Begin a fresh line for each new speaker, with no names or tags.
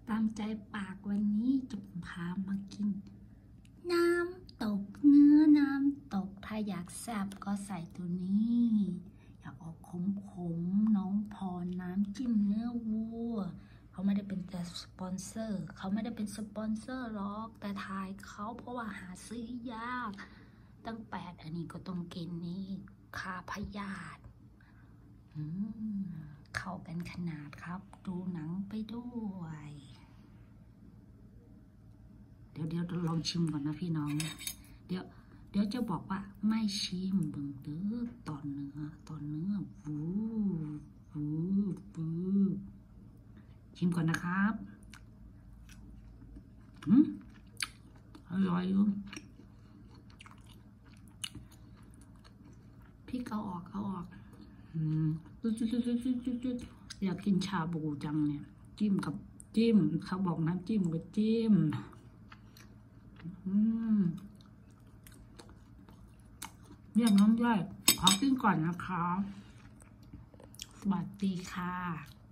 ตามใจปากวันนี้จะพามากินน้ำตกน้ำตกถ้าอยากแซ่บก็ใส่ตัวนี้อยากออกขมน้องพรน้ำจิ้มเนื้อวัวเขาไม่ได้เป็นแต่สปอนเซอร์หรอกแต่ทายเขาเพราะว่าหาซื้อยากตั้ง8อันนี้ก็ต้องกินนี่คาพยาธิเข้ากันขนาดครับดูหนังไปด้วยเดี๋ยวลองชิมก่อนนะพี่น้องเดี๋ยวจะบอกว่าไม่ชิมเบิ่งเด้อตอนเนื้อวูชิมก่อนนะครับอร่อยอยู่พี่เอาออกอยากกินชาบูจังเนี่ยจิ้มเขาบอกน้ำจิ้มก็จิ้มเนี่ยน้องย่อยขอกินก่อนนะคะสวัสดีค่ะ